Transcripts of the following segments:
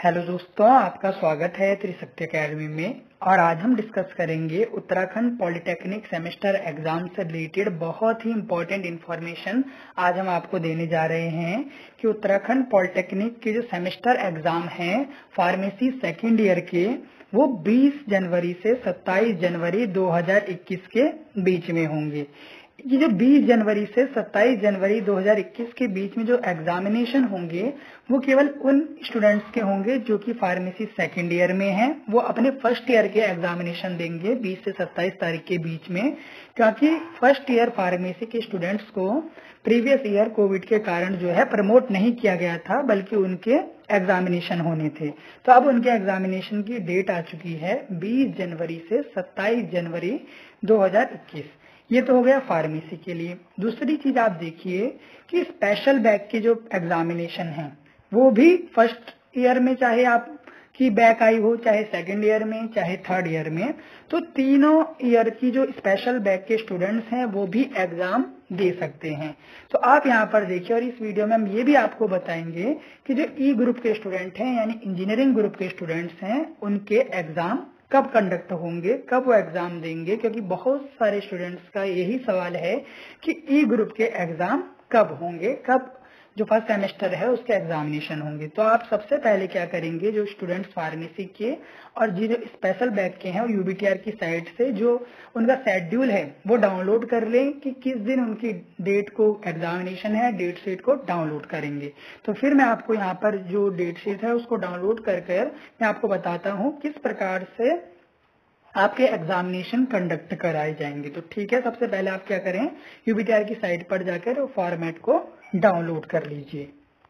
Hello दोस्तों, आपका स्वागत है त्रिशक्ति एकेडमी में। और आज हम डिस्कस करेंगे उत्तराखंड पॉलिटेक्निक सेमेस्टर एग्जाम से रिलेटेड बहुत ही इम्पोर्टेंट इन्फॉर्मेशन। आज हम आपको देने जा रहे हैं कि उत्तराखंड पॉलिटेक्निक के जो सेमेस्टर एग्जाम हैं फार्मेसी सेकेंड ईयर के, वो 20 जनवरी से 27 जनवरी 2021 के बीच में होंगे। ये जो 20 जनवरी से 27 जनवरी 2021 के बीच में जो एग्जामिनेशन होंगे वो केवल उन स्टूडेंट्स के होंगे जो कि फार्मेसी सेकेंड ईयर में हैं। वो अपने फर्स्ट ईयर के एग्जामिनेशन देंगे 20 से 27 तारीख के बीच में, क्योंकि फर्स्ट ईयर फार्मेसी के स्टूडेंट्स को प्रीवियस ईयर कोविड के कारण जो है प्रमोट नहीं किया गया था, बल्कि उनके एग्जामिनेशन होने थे। तो अब उनके एग्जामिनेशन की डेट आ चुकी है 20 जनवरी से 27 जनवरी 2021। ये तो हो गया फार्मेसी के लिए। दूसरी चीज आप देखिए कि स्पेशल बैक के जो एग्जामिनेशन हैं वो भी फर्स्ट ईयर में, चाहे आपकी बैक आई हो, चाहे सेकंड ईयर में, चाहे थर्ड ईयर में, तो तीनों ईयर की जो स्पेशल बैक के स्टूडेंट्स हैं वो भी एग्जाम दे सकते हैं। तो आप यहाँ पर देखिए, और इस वीडियो में हम ये भी आपको बताएंगे कि जो ई ग्रुप के स्टूडेंट हैं यानी इंजीनियरिंग ग्रुप के स्टूडेंट्स हैं उनके एग्जाम कब कंडक्ट होंगे, कब वो एग्जाम देंगे, क्योंकि बहुत सारे स्टूडेंट्स का यही सवाल है कि ई ग्रुप के एग्जाम कब होंगे, कब जो फर्स्ट सेमेस्टर है उसके एग्जामिनेशन होंगे। तो आप सबसे पहले क्या करेंगे, जो स्टूडेंट्स फार्मेसी के और जो स्पेशल बैक के हैं यूबीटीआर की साइट से जो उनका शेड्यूल है वो डाउनलोड कर लें कि किस दिन उनकी डेट को एग्जामिनेशन है, डेट शीट को डाउनलोड करेंगे। तो फिर मैं आपको यहाँ पर जो डेट शीट है उसको डाउनलोड कर मैं आपको बताता हूँ किस प्रकार से आपके एग्जामिनेशन कंडक्ट कराए जाएंगे। तो ठीक है, सबसे पहले आप क्या करें, यूबीटीआर की साइट पर जाकर फॉर्मेट को डाउनलोड कर लीजिए।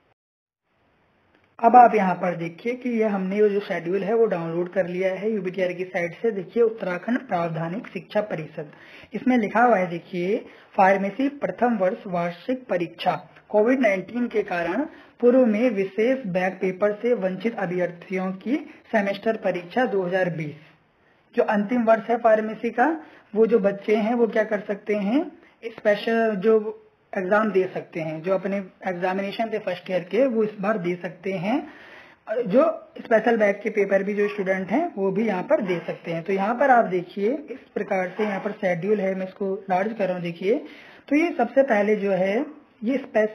अब आप यहाँ पर देखिए कि ये हमने जो शेड्यूल है वो डाउनलोड कर लिया है यूबीटीआर की साइट से। देखिए उत्तराखंड प्रावधानिक शिक्षा परिषद, इसमें लिखा हुआ है, देखिए फार्मेसी प्रथम वर्ष वार्षिक परीक्षा कोविड-19 के कारण पूर्व में विशेष बैक पेपर से वंचित अभ्यर्थियों की सेमेस्टर परीक्षा 2020। जो अंतिम वर्ष है फार्मेसी का, वो जो बच्चे हैं वो क्या कर सकते हैं, स्पेशल जो एग्जाम दे सकते हैं, जो अपने एग्जामिनेशन थे फर्स्ट ईयर के वो इस बार दे सकते हैं। जो स्पेशल बैक के पेपर भी जो स्टूडेंट हैं वो भी यहाँ पर दे सकते हैं। तो यहाँ पर आप देखिए इस प्रकार से यहाँ पर शेड्यूल है, मैं इसको लार्ज कर रहा हूँ। देखिए तो ये सबसे पहले जो है ये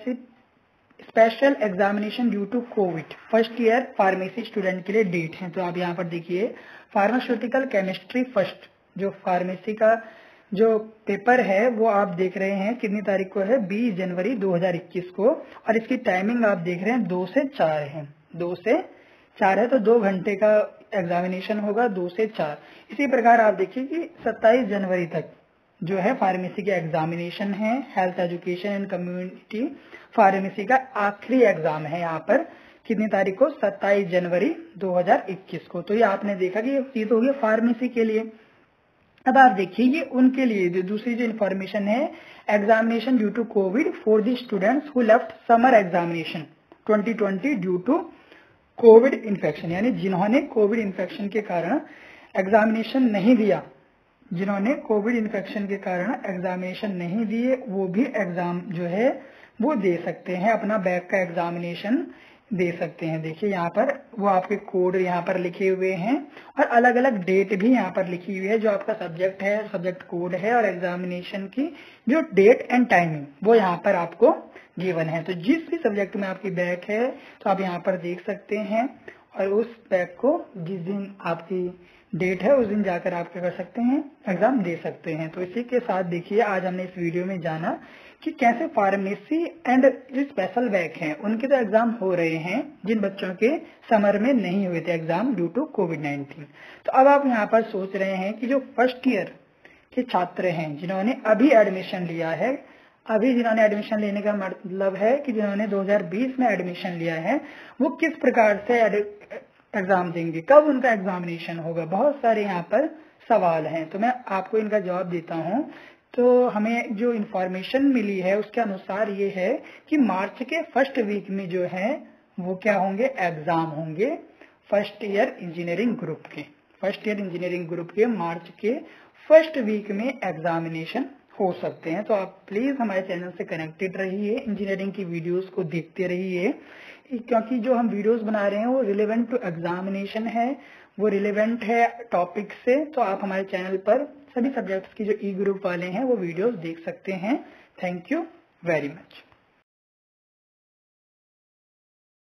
special examination due to covid first year pharmacy student के लिए डेट है। तो आप यहाँ पर देखिए फार्मास्यूटिकल केमिस्ट्री फर्स्ट जो फार्मेसी का जो पेपर है वो आप देख रहे हैं कितनी तारीख को है, 20 जनवरी 2021 को, और इसकी टाइमिंग आप देख रहे हैं 2 से 4 है। 2 से 4 है तो 2 घंटे का एग्जामिनेशन होगा, 2 से 4। इसी प्रकार आप देखिए कि 27 जनवरी तक जो है फार्मेसी के एग्जामिनेशन है। Health education and community pharmacy का आखिरी एग्जाम है यहाँ पर कितनी तारीख को, 27 जनवरी 2021 को। तो ये आपने देखा कि ये तो हो गया फार्मेसी के लिए। अब आप देखिए ये उनके लिए जो दूसरी जो इन्फॉर्मेशन है, examination due to covid for the students who left summer examination 2020 due to covid infection, यानी जिन्होंने कोविड इन्फेक्शन के कारण एग्जामिनेशन नहीं दिया, जिन्होंने कोविड इन्फेक्शन के कारण एग्जामिनेशन नहीं दिए वो भी एग्जाम जो है वो दे सकते हैं, अपना बैक का एग्जामिनेशन दे सकते हैं। देखिए यहाँ पर वो आपके कोड यहाँ पर लिखे हुए हैं और अलग अलग डेट भी यहाँ पर लिखी हुई है। जो आपका सब्जेक्ट है, सब्जेक्ट कोड है, और एग्जामिनेशन की जो डेट एंड टाइमिंग वो यहाँ पर आपको गिवन है। तो जिस भी सब्जेक्ट में आपकी बैक है तो आप यहाँ पर देख सकते हैं, और उस बैक को जिस दिन आपकी डेट है उस दिन जाकर आप क्या कर सकते हैं, एग्जाम दे सकते हैं। तो इसी के साथ देखिए आज हमने इस वीडियो में जाना कि कैसे फार्मेसी एंड जो स्पेशल बैक हैं उनके तो एग्जाम हो रहे हैं जिन बच्चों के समर में नहीं हुए थे एग्जाम ड्यू टू कोविड-19। तो अब आप यहाँ पर सोच रहे हैं कि जो फर्स्ट ईयर के छात्र हैं जिन्होंने अभी एडमिशन लिया है, अभी जिन्होंने एडमिशन लेने का मतलब है कि जिन्होंने 2020 में एडमिशन लिया है, वो किस प्रकार से एग्जाम देंगे, कब उनका एग्जामिनेशन होगा। बहुत सारे यहाँ पर सवाल हैं, तो मैं आपको इनका जवाब देता हूँ। तो हमें जो इन्फॉर्मेशन मिली है उसके अनुसार ये है कि मार्च के फर्स्ट वीक में जो है वो क्या होंगे, एग्जाम होंगे फर्स्ट ईयर इंजीनियरिंग ग्रुप के। फर्स्ट ईयर इंजीनियरिंग ग्रुप के मार्च के फर्स्ट वीक में एग्जामिनेशन हो सकते हैं। तो आप प्लीज हमारे चैनल से कनेक्टेड रहिए, इंजीनियरिंग की वीडियोस को देखते रहिए। क्योंकि जो हम वीडियोस बना रहे हैं वो रिलेवेंट टू एग्जामिनेशन है, वो रिलेवेंट है टॉपिक से। तो आप हमारे चैनल पर सभी सब्जेक्ट्स की जो ई ग्रुप वाले हैं वो वीडियोस देख सकते हैं। Thank you very much.